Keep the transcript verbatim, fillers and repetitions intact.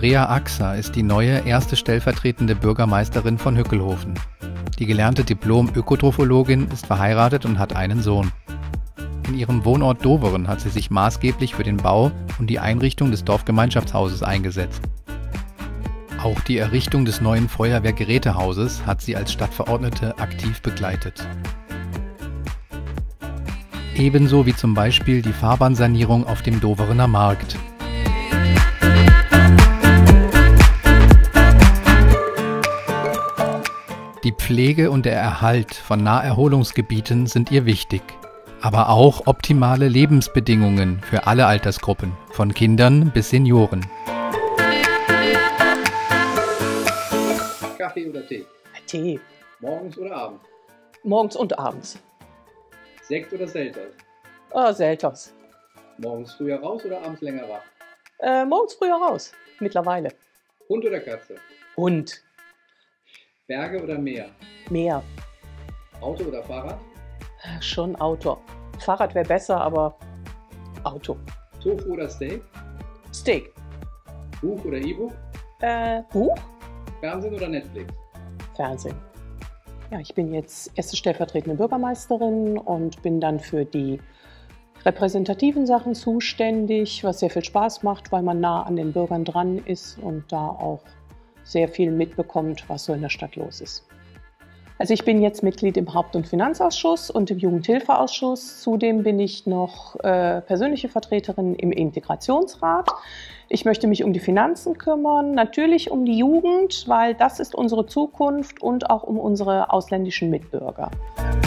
Andrea Axer ist die neue erste stellvertretende Bürgermeisterin von Hückelhoven. Die gelernte Diplom-Ökotrophologin ist verheiratet und hat einen Sohn. In ihrem Wohnort Doveren hat sie sich maßgeblich für den Bau und die Einrichtung des Dorfgemeinschaftshauses eingesetzt. Auch die Errichtung des neuen Feuerwehrgerätehauses hat sie als Stadtverordnete aktiv begleitet. Ebenso wie zum Beispiel die Fahrbahnsanierung auf dem Doverener Markt. Die Pflege und der Erhalt von Naherholungsgebieten sind ihr wichtig, aber auch optimale Lebensbedingungen für alle Altersgruppen, von Kindern bis Senioren. Kaffee oder Tee? Tee. Morgens oder abends? Morgens und abends. Sekt oder Selters? Oh, Selters. Morgens früher raus oder abends länger wach? Äh, morgens früher raus, mittlerweile. Hund oder Katze? Hund. Berge oder Meer? Meer. Auto oder Fahrrad? Schon Auto. Fahrrad wäre besser, aber Auto. Tofu oder Steak? Steak. Buch oder E-Book? Äh, Buch? Fernsehen oder Netflix? Fernsehen. Ja, ich bin jetzt erste stellvertretende Bürgermeisterin und bin dann für die repräsentativen Sachen zuständig, was sehr viel Spaß macht, weil man nah an den Bürgern dran ist und da auch sehr viel mitbekommt, was so in der Stadt los ist. Also ich bin jetzt Mitglied im Haupt- und Finanzausschuss und im Jugendhilfeausschuss. Zudem bin ich noch äh, persönliche Vertreterin im Integrationsrat. Ich möchte mich um die Finanzen kümmern, natürlich um die Jugend, weil das ist unsere Zukunft und auch um unsere ausländischen Mitbürger.